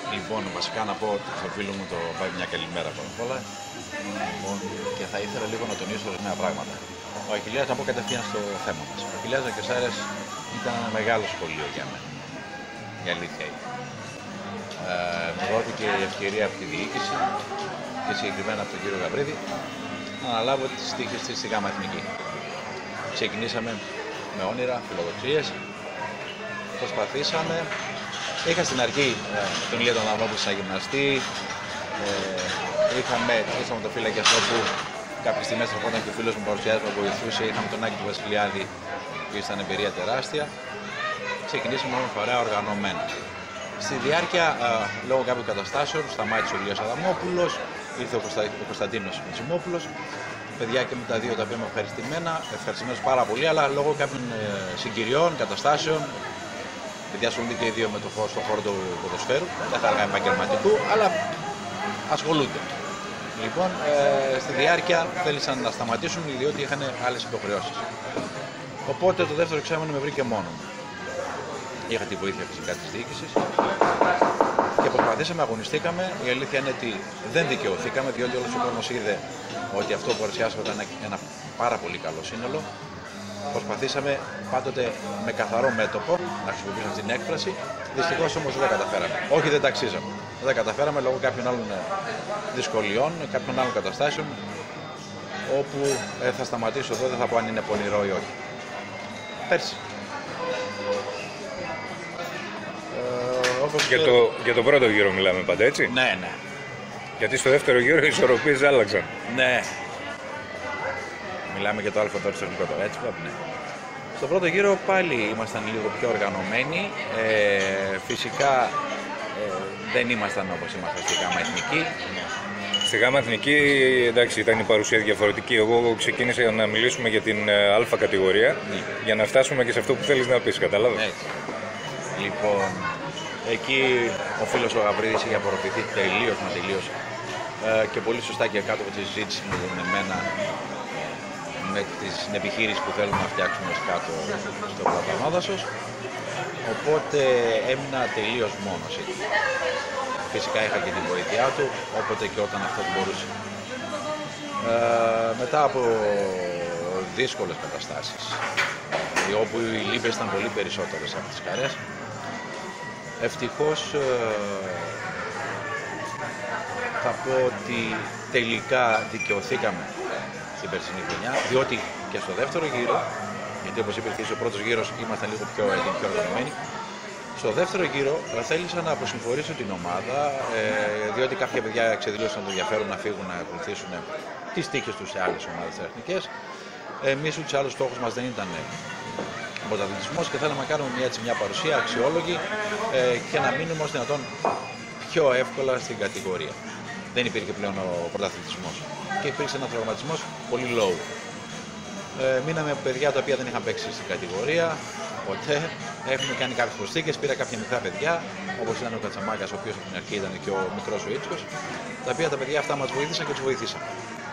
Λοιπόν, βασικά να πω στο φίλο μου το πάει μια καλημέρα πρώτα απ' όλα. Λοιπόν, και θα ήθελα λίγο να τονίσω ορισμένα πράγματα. Ο Αχιλλέας, να πω κατευθείαν στο θέμα μας. Ο Αχιλλέας Κεσάρες ήταν ένα μεγάλο σχολείο για μένα. Η αλήθεια είναι. Μου δόθηκε η ευκαιρία από τη διοίκηση και συγκεκριμένα από τον κύριο Γαβρίδη να αναλάβω τις τύχες της στη ΓΑΜΑ Εθνική. Ξεκινήσαμε με όνειρα, φιλοδοξίες. Προσπαθήσαμε. Είχα στην αρχή τον Ηλία τον Αρνόπουλο σαν γυμναστή. Είχαμε το φύλακες όπου κάποιες στιγμές ερχόταν και ο φίλος μου παρουσιάζει που βοηθούσε. Είχαμε τον Άκη του Βασιλιάδη που ήταν εμπειρία τεράστια. Ξεκινήσαμε όμως παρέα οργανωμένα. Στη διάρκεια, λόγω κάποιων καταστάσεων, σταμάτησε ο Ηλίας Αδαμόπουλος, ήρθε ο Κωνσταντίνος Μητσιμόπουλος. Παιδιά και με τα δύο τα οποία είμαι ευχαριστημένος πάρα πολύ, αλλά λόγω κάποιων συγκυριών, καταστάσεων, παιδιά ασχολούνται και οι δύο με το χώρο, στον χώρο του ποδοσφαίρου, δεν θα έλεγα επαγγελματικού, αλλά ασχολούνται. Λοιπόν, στη διάρκεια θέλησαν να σταματήσουν διότι είχαν άλλες υποχρεώσεις. Οπότε το δεύτερο εξάμηνο με βρήκε μόνο μου. Είχα τη βοήθεια φυσικά της διοίκησης και προσπαθήσαμε, αγωνιστήκαμε. Η αλήθεια είναι ότι δεν δικαιωθήκαμε, διότι όλος ο κόσμος είδε ότι αυτό που παρουσιάσαμε ήταν ένα πάρα πολύ καλό σύνολο. Προσπαθήσαμε πάντοτε με καθαρό μέτωπο να χρησιμοποιήσουμε αυτή την έκφραση. Δυστυχώς όμως δεν τα καταφέραμε. Όχι, δεν τα αξίζαμε. Δεν τα καταφέραμε λόγω κάποιων άλλων δυσκολιών, κάποιων άλλων καταστάσεων. Όπου θα σταματήσω εδώ, δεν θα πω αν είναι πονηρό ή όχι. Πέρσι. Για το πρώτο γύρο μιλάμε πάντα, έτσι. Ναι, ναι. Γιατί στο δεύτερο γύρο οι ισορροπίες άλλαξαν. Ναι. Μιλάμε για το ΑΔ τεχνικό τώρα, έτσι πρέπει, ναι. Στο πρώτο γύρο πάλι ήμασταν λίγο πιο οργανωμένοι. Φυσικά δεν ήμασταν όπως ήμασταν στη ΓΑΜΑ Εθνική. Στη ΓΑΜΑ Εθνική, εντάξει, ήταν η παρουσία διαφορετική. Εγώ ξεκίνησα να μιλήσουμε για την Α κατηγορία, για να φτάσουμε και σε αυτό που θέλεις να πεις, κατάλαβες. Έτσι. Λοιπόν, εκεί ο φίλος ο Γαβρίδης είχε απορροφηθεί τελείως και πολύ σωστά και κάτω από τη συζήτηση με εμένα με την επιχείρηση που θέλουμε να φτιάξουμε κάτω στο Πλατανόδασος. Οπότε έμεινα τελείως μόνος εκεί. Φυσικά είχα και την βοήθειά του, όποτε και όταν αυτό μπορούσε. Μετά από δύσκολες καταστάσεις, όπου οι λύπες ήταν πολύ περισσότερες από τις χαρές, ευτυχώς θα πω ότι τελικά δικαιωθήκαμε στην περσινή χρονιά, διότι και στο δεύτερο γύρο, γιατί όπως είπε ο πρώτος γύρος ήμασταν λίγο πιο οργανωμένοι, στο δεύτερο γύρο θέλησα να αποσυμφορήσω την ομάδα, διότι κάποια παιδιά εξεδηλώσαν το ενδιαφέρον να φύγουν να ακολουθήσουν τις τύχες τους σε άλλες ομάδες εθνικές. Εμείς ούτως ή άλλως στόχος μας δεν ήταν ο πρωταθλητισμός και θέλαμε να κάνουμε μια παρουσία αξιόλογη και να μείνουμε ως δυνατόν πιο εύκολα στην κατηγορία. Δεν υπήρχε πλέον ο πρωταθλητισμός και υπήρξε ένας τραυματισμός πολύ low. Μείναμε παιδιά τα οποία δεν είχαν παίξει στην κατηγορία ποτέ. Έχουμε κάνει κάποιες προσθήκες, πήρα κάποια μικρά παιδιά, όπως ήταν ο Κατσαμάκας, ο οποίος από την αρχή ήταν και ο μικρός ο Ίτσκος, τα οποία τα παιδιά αυτά μας βοήθησαν και τους βοηθήσαμε.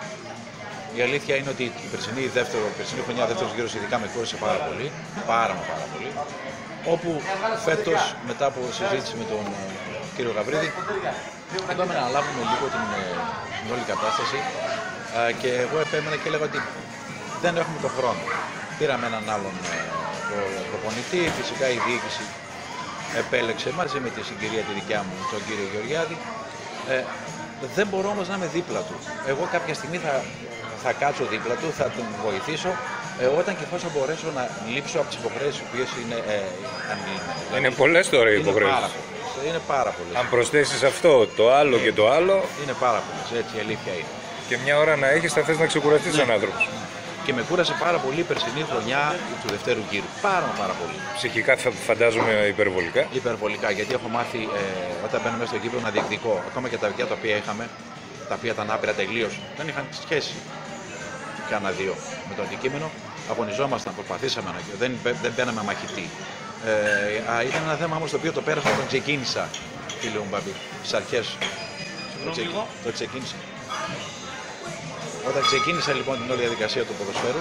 Η αλήθεια είναι ότι η περσινή χρονιά, δεύτερος γύρος, ειδικά με κόρησε πάρα πολύ, πάρα πολύ, όπου φέτος, μετά από συζήτηση με τον κύριο Γαβρίδη, είπαμε να αναλάβουμε λίγο την όλη κατάσταση και εγώ επέμενα και έλεγα ότι δεν έχουμε τον χρόνο. Πήραμε έναν άλλον προπονητή, φυσικά η διοίκηση επέλεξε μαζί με τη συγκυρία τη δικιά μου, τον κύριο Γεωργιάδη. Δεν μπορώ όμως να είμαι δίπλα του. Εγώ κάποια στιγμή θα κάτσω δίπλα του, θα τον βοηθήσω όταν και εφόσον μπορέσω να λείψω από τις υποχρεώσεις που είναι ανήλυμένες. Είναι πολλές τώρα οι υποχρεώσεις. Είναι πάρα πολλές. Αν προσθέσεις αυτό, το άλλο και το άλλο. Είναι πάρα πολλές, έτσι η αλήθεια είναι. Και μια ώρα να έχεις θα θες να ξεκουραστείς σαν άνθρωπος. Και με κούρασε πάρα πολύ η περσινή χρονιά του δευτέρου γύρου. Πάρα πολύ. Ψυχικά θα φαντάζομαι υπερβολικά. Υπερβολικά, γιατί έχω μάθει όταν μπαίνω μέσα στο γήπεδο να διεκδικώ. Ακόμα και τα παιδιά τα οποία είχαμε, τα οποία ήταν άπειρα τελείως, δεν είχαν σχέση κανένα δύο με το αντικείμενο. Αγωνιζόμασταν, προσπαθήσαμε, δεν μπαίναμε μαχητή. Ήταν ένα θέμα όμως το οποίο το πέρασα όταν ξεκίνησα, φίλε μου Μπαμπή, στις αρχές. Το ξεκίνησα. Όταν ξεκίνησα λοιπόν την όλη διαδικασία του ποδοσφαίρου,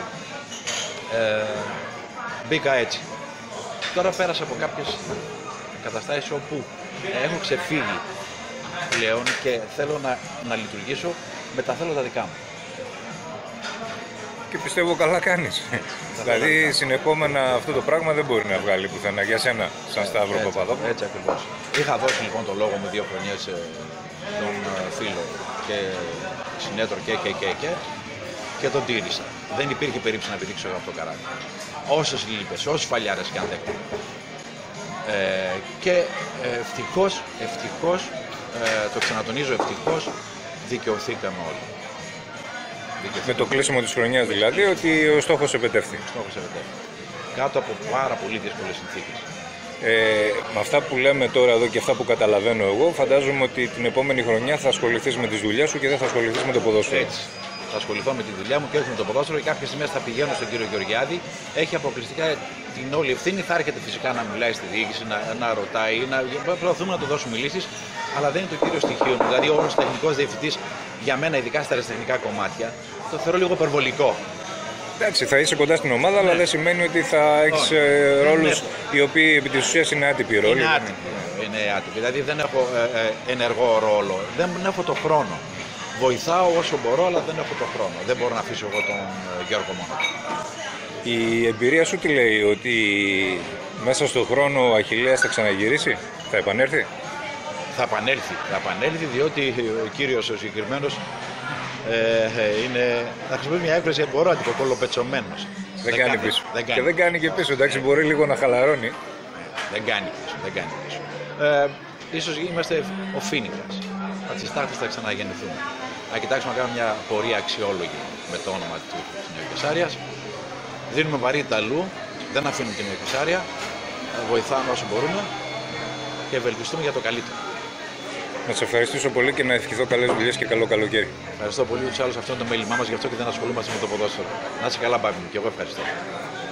μπήκα έτσι. Τώρα πέρασα από κάποιες καταστάσεις όπου έχω ξεφύγει πλέον και θέλω να λειτουργήσω με τα θέλω τα δικά μου. Και πιστεύω καλά κάνεις. Δηλαδή συνεχόμενα αυτό το πράγμα δεν μπορεί να βγάλει πουθενά για σένα, σαν Σταύρο Παπαδόπουλο. Έτσι ακριβώς. Είχα δώσει λοιπόν το λόγο μου 2 χρονιές τον φίλο και συνέτρο και τον τήρησα. Δεν υπήρχε περίπτωση να πηδήξω από το καράβι. Όσες λύπες, όσες φαλιάρες και αν δέχομαι. Και ευτυχώς, το ξανατονίζω ευτυχώς, δικαιωθήκαμε όλοι. Με το κλείσιμο της χρονιάς δηλαδή, ότι ο στόχος επετεύχθη. Κάτω από πάρα πολύ δύσκολες συνθήκες. Με αυτά που λέμε τώρα εδώ και αυτά που καταλαβαίνω εγώ, φαντάζομαι ότι την επόμενη χρονιά θα ασχοληθείς με τις δουλειές σου και δεν θα ασχοληθείς με το ποδόσφαιρο. Έτσι. Θα ασχοληθώ με τη δουλειά μου και όχι με το ποδόσφαιρο. Και κάποιες στιγμές θα πηγαίνω στον κύριο Γεωργιάδη. Έχει αποκλειστικά την όλη ευθύνη. Θα έρχεται φυσικά να μιλάει στη διοίκηση, να ρωτάει, να προσπαθούμε να του δώσουμε λύσεις. Αλλά δεν είναι το κύριο στοιχείο μου. Δηλαδή, ο τεχνικός διευθυντής για μένα, ειδικά στα αεραστεχνικά κομμάτια, το θεωρώ λίγο υπερβολικό. Εντάξει, θα είσαι κοντά στην ομάδα, αλλά δεν σημαίνει ότι θα έχεις ρόλους οι οποίοι επί της ουσίας είναι άτυποι ρόλοι. Είναι άτυποι. Δηλαδή, δεν έχω ενεργό ρόλο. Δεν έχω το χρόνο. Βοηθάω όσο μπορώ, αλλά δεν έχω το χρόνο. Δεν μπορώ να αφήσω εγώ τον Γιώργο μόνο. Η εμπειρία σου τι λέει, ότι μέσα στον χρόνο ο Αχιλλέας θα ξαναγυρίσει, θα επανέλθει? Θα επανέλθει, διότι ο κύριος ο συγκεκριμένος είναι, να χρησιμοποιήσω μια έκφραση εμποράτικο, κολοπετσωμένος. Δεν κάνει πίσω. Και δεν κάνει και πίσω, εντάξει, μπορεί λίγο να χαλαρώνει. Δεν κάνει πίσω. Ίσως είμαστε ο Φίνικας. Από τις τάχτες θα ξαναγεννηθούμε. Να κοιτάξουμε να κάνουμε μια πορεία αξιόλογη με το όνομα του Νεοκεσάριας. Δίνουμε βαρύτητα αλλού, δεν αφήνουμε την Νεοκεσάρια, βοηθάμε όσο μπορούμε και ευελπιστούμε για το καλύτερο. Να σε ευχαριστήσω πολύ και να ευχηθώ καλές δουλειές και καλό καλοκαίρι. Ευχαριστώ πολύ. Τους άλλους αυτό είναι το μέλημά μας, γι' αυτό και δεν ασχολούμαστε με το ποδόσφαιρο. Να είσαι καλά, Μπάμπη μου, και εγώ ευχαριστώ.